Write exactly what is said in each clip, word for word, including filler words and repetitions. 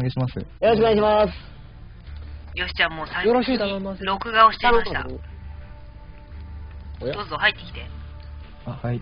願いします。 よろしくお願いします。 よし、じゃあもう最よろしい頼みます。 録画をしていました。 おやどうぞ入ってきて。 あ、はい。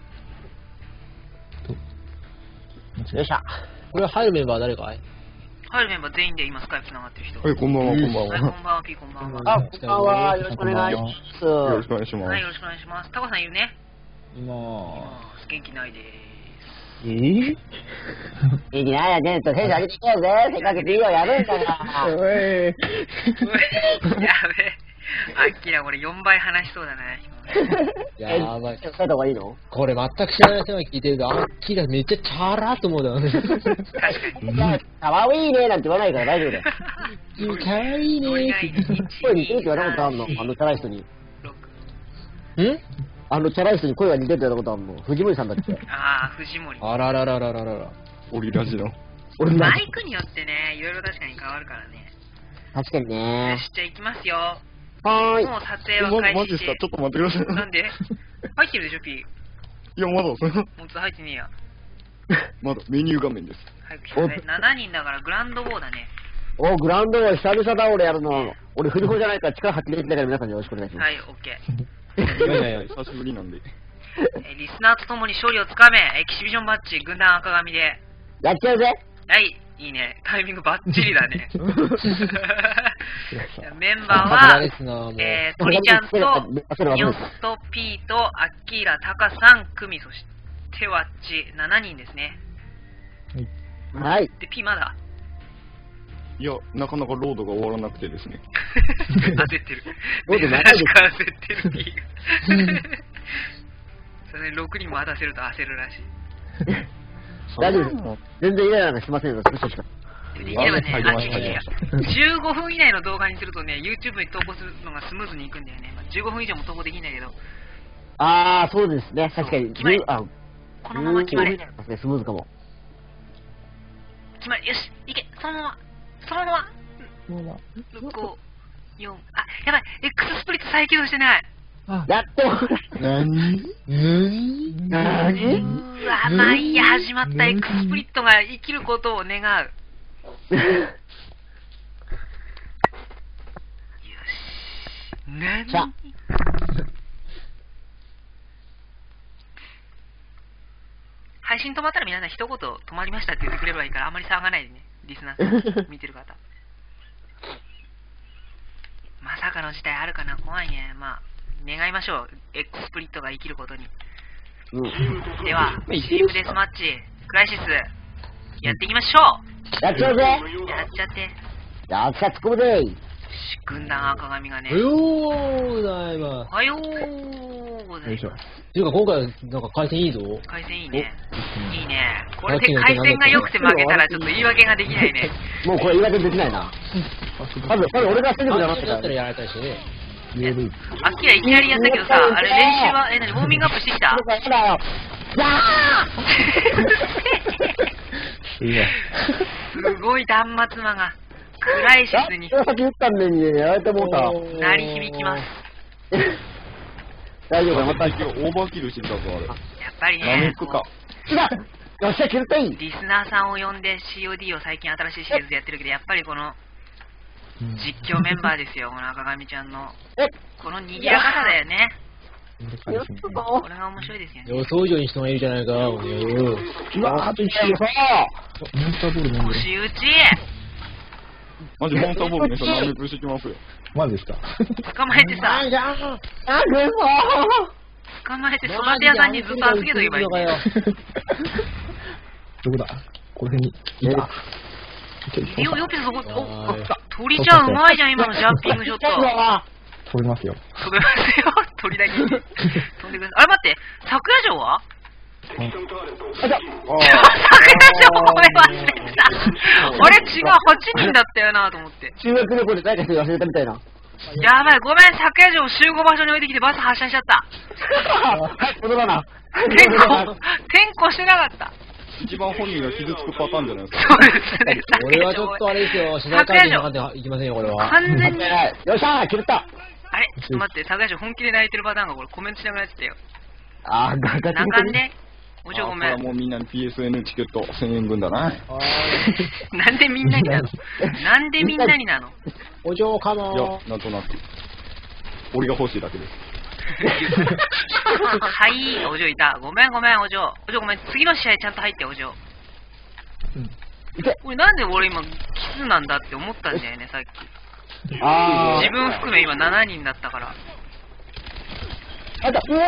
よっしゃ。 これ入るメンバーは誰かい？ 入るメンバー全員で今スカイプ繋がってる人。 はい、こんばんは、こんばんはい、こは。 んばんは、P こんばんは。 あ、こんばんは。よろしくお願いします。 よろしくお願いしまはい、 す。 よろしくお願いします。タコさんいるね。 今、 元気ないでえぇいきなりやねんとテンション上げていこうぜ。せっかく ピーオー やるんだから。 おい。 ーす。やべえ。あっきら俺よんばい話しそうだね。 やばい。 そういうとこいいの？ これ全く知らない人が聞いてると、あっきらめっちゃチャラーと思うだよね。 確かに。 かわいいねなんて言わないから大丈夫だよ。 かわいいね鳥がーいち声似てるって言われたことあんの？あのチャラい人に。 んあのチャラい人に声が似てるって言われたことあんの？藤森さんだっけ？ ああ、藤森。 あららららららら。 オリラジの。 俺もマイクによってね、いろいろ確かに変わるからね。 確かによね。 し、じゃあ行きますよ。 はーい。 もう撮影はま、 開始してマジっすか。ちょっと待ってください。 なんで入ってるでしょ、P。 いや、まだ、それもう入ってねえや。 まだメニュー画面です。 早く来てくれ。しちにんだからグランドボーだね。 お、グラウンドは久々だ俺やるの。俺振り子じゃないから力発揮できないから皆さんよろしくお願いします。 はい、オッケー。 いやいやいや、久しぶりなんで。 えーリスナーと共に勝利をつかめ、エキシビジョンバッジ、軍団赤髪で。 やっちゃうぜ。 はい、いいね。タイミングバッチリだね。メンバーさすがはで、すな、もう。 えー、鳥ちゃんと、ヨスと P とアッキーラ、タカさん組、そしてワッチ、しちにんですね。 はい。 で、P まだいや、なかなかロードが終わらなくてですね。 焦ってる。 ロード珍長いですしく焦ってる P が。それね、ろくにんも渡せると焦るらしい。 大丈夫です。全然イライラなんかしませんよ。少ししか。 できればね、 入りましたあ、違う違うじゅうごふん以内の動画にするとね、YouTube に投稿するのがスムーズにいくんだよね。まあ、じゅうごふん以上も投稿できないけど、 あー、そうですね。確かに。 決まりあ、 このまま決まれ。 スムーズかも。 決まり、よし、いけ、そのまま、そのまま、ご、よん、あ、やばい、X スプリット再起動してない。 やっとなになにうーわ、まあいいや、始まった X スプリットが生きることを願う。よし。なにさあ配信止まったら皆さん一言止まりましたって言ってくれればいいからあんまり騒がないでね、リスナーさん見てる方。まさかの事態あるかな、怖いね。まあ願いましょう、 X スプリットが生きることに。 うん。 ではチームデスマッチクライシスやっていきましょやっちゃうぜ。 う。やっちゃって。 やっちゃ突っ込むぜ。 し軍団赤髪がね、 およーございます。 おはようございます。 っていうか今回なんか回線いいぞ。 回線いいね。いいね。これで回線が良くて負けたらちょっと言い訳ができないね。 もうこれ言い訳できないな。まず、まず俺が戦力じゃなかったから。 だったらやられたりしてね。 あっきらいきなりやったけどさ、あれ練習は、え、なに、ウォーミングアップしてきた？ やだよ。やすごい断末魔が、クライシスにー先打ったんでにやられてもうた。 鳴り響きます。 大丈夫かまた。 今日オーバーキルしてきたぞ、あれ。 やっぱりねナメッ、クか。 違う。よっしゃ、キルトイン。 リスナーさんを呼んで シーオーディー を最近新しいシリーズでやってるけど、やっぱりこの実況メンバーですよ、この赤髪ちゃんの。 え、 この賑やかさだよね。 やったぞ。 これが面白いですよね。 予想以上に人がいるじゃないか、おねよ。 うわー、あと一周。 モンスターボール飲んでる。 腰打ちマジモンスターボールの人ナメックしてきますよ。マジですか。 捕まえてさ、 あ、じゃあ、あ、ぐそ捕まえて育て屋さんにずっと預けとけばいいんだよ。 どこだこの辺にいた。 よ、よくそこ、お、鳥ちゃんうまいじゃん、今のジャンピングショット。 飛びますよ。 飛べますよ、鳥だけに。飛んでください。あれ待って、桜城は桜城覚え忘れてた。あれ違う、はちにんだったよなと思って。 修学旅行で誰か人忘れたみたいな。 やばい、ごめん、桜城を集合場所に置いてきてバス発車しちゃった。 はい、ことだな。 転校、転校してなかった。 一番本人が傷つくパターンじゃないですか。 そうですね、 俺はちょっとあれですよ、取材会見にかかっていきませんよ、これは。 完全に。 よっしゃー、切れた。 あれちょっと待って、桜城本気で泣いてるパターンがこれコメントしなくなっちゃったよ。 あー、ガガ泣かんで。 お嬢ごめん。 もうみんなに ピーエスエヌ チケットせんえん分だな。 なんでみんなになのなんでみんなになのお嬢かいやも、 なんとなく。俺が欲しいだけです。 はい、お嬢いた。ごめんごめん、お嬢。お嬢ごめん、次の試合ちゃんと入って、お嬢。 うん。 俺なんで俺今、キスなんだって思ったんだよね、さっき。 あー。 自分含め今しちにんだったから。 あだ、うおー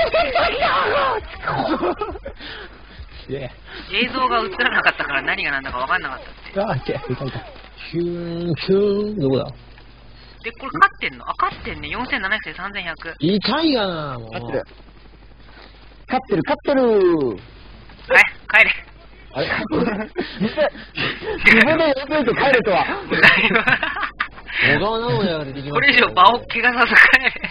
イェ映像が映らなかったから何が何だか分かんなかったって。 ー。あ、いけ、いたいた。ヒューン、ヒューン、どこだで、これ勝ってんのあ、勝ってんね。よんせんななひゃくでさんぜんひゃく。 痛いがな、もう。 勝ってる。勝ってる、勝ってる。 はい、帰れ。 あれ自分で呼べて帰るとは。 小川直也が出てきました。 これ以上場を怪我させ帰れ。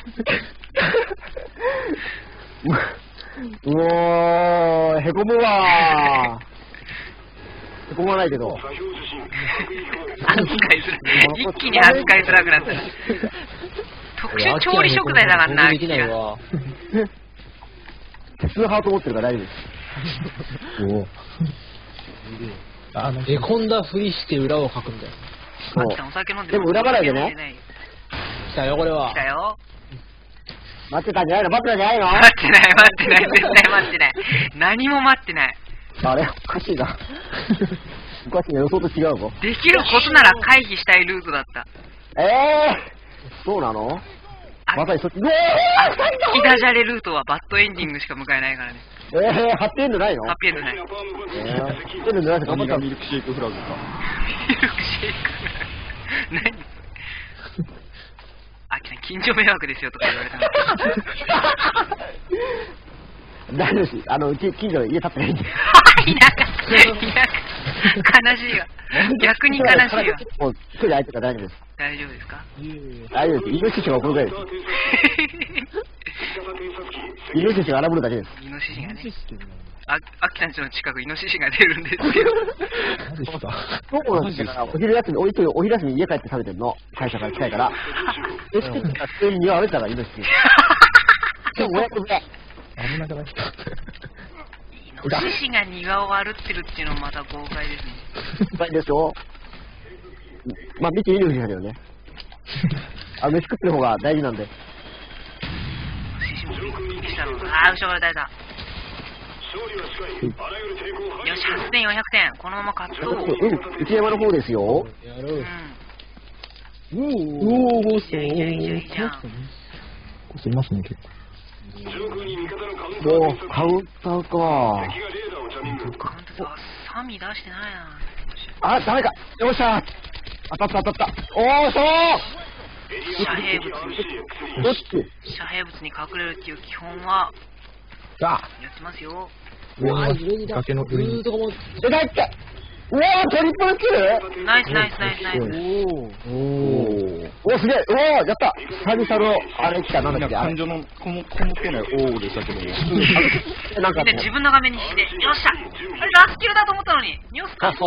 うおー、へこむわー。へこまないけど。 扱いづらい。一気に扱いづらくなった。特殊調理食材だからな、 できないわ。 鉄ハート持ってるから大丈夫です。 おあの、へこんだふりして裏をかくんだよ。 あっちゃんお酒飲んででも裏払いでね。 来たよ、これは。 来たよ。 待ってたんじゃないの待ってたんじゃないの待ってない、待ってない、絶対待ってない。何も待ってない。 あれおかしいな。おかしいな、予想と違うぞ。 できることなら回避したいルートだった。 えー、そうなのまさにそっち。うおー引きダジャレルートはバッドエンディングしか迎えないからね。 えー、ハッピーエンドないのハッピーエンドない。 えー、ハッピーエンドないの頑張った何がミルクシェイクフラグか。 ミルクシェイクフラグ。何あきさん、近所迷惑ですよとか言われたの。 大丈夫です。あの、うち近所家建ってないんで。 田舎、田舎。悲しいわ。逆に悲しいわ。 もう、距離空いてるから大丈夫です。 大丈夫ですか大丈夫です。イノシシが送るぐらいです。イノシシが荒ぶるだけです。 イノシシがね。あ、あきさんちの近くイノシシが出るんですよ。 何ですかそうなんですよ。お昼休み、お昼お昼休み家帰って食べてるの。会社から近いから。で、してきた普通に庭歩いてたからイノシシ。でも、親子で。 危なくないか。 イノシシが庭を歩ってるっていうのもまた豪快ですね。 豪快でしょ。まあ、見ていいのだけどね。あ、飯食ってる方が大事なんで。 イノシシもびっくりしたの。あー、後ろから誰だ。よし、はっせんよんひゃくてん。このまま勝とう。 うん、内山の方ですよ。 やろう。 うん。 おー、ゴースト。 いやいやいやいや。 ゴーストいますね、結構。 もう、カウンターか。 カウントさ、サミ出してないな。 あ、ダメか。よっしゃ。当たった当たった。おー、そう遮蔽物に、 どっち遮蔽物に隠れるっていう基本は、 さあ、 やってますよ。 うわー、上にだ。崖の上に。とこも。 え、だってうわー、トリプルキルナイスナイスナイスナイス。 おー。おー。お、すげえ。おー、やった久々の、あれ来た、なんだっけ、あれ。 感情のこもこもってない王でしたけども。 え、なんかで、自分の画面にして、よっしゃあれラスキルだと思ったのに、ニュースか。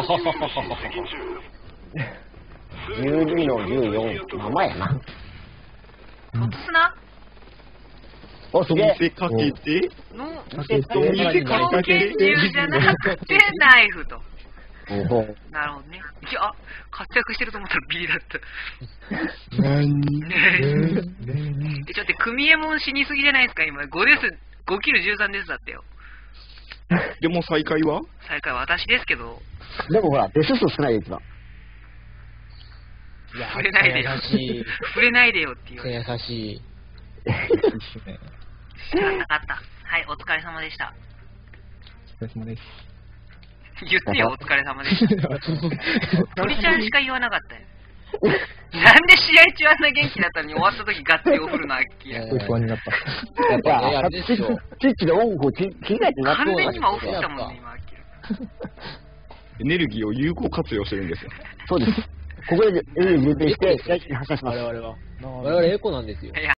じゅうにのじゅうよん、ままやな。 落とすな。 お、すげえ。 見せかけて、 の、 見せかけて、 拳銃じゃなくて、ナイフと。 おほなるほどね。いや、活躍してると思ったら B だった。 何ねえ。ちょっと、組右衛門死にすぎじゃないですか、今。ごです。ごキルじゅうさんですだったよ。 でも再開は最下位は私ですけど。 でもほら、デス数少ないやつだ。 触れないでよ。 優しい。 触れないでよっていう。 優しい。 仕方なかった。はい、お疲れ様でした。 お疲れ様です。 言ってよ、お疲れ様でした。鳥ちゃんしか言わなかったよ。なんで試合中あんな元気だったのに終わった時ガッツリを振るの、アッキー。 すごい不安になった。 やっぱね、 あれでしょ。 チッチで音楽を切り替えてな完全に今オフしたもんね、今、アッキー。 エネルギーを有効活用してるんですよ。 そうです。ここでエネルギー充填して、試合中に発射します。 我々は。我々エコなんですよ。 いや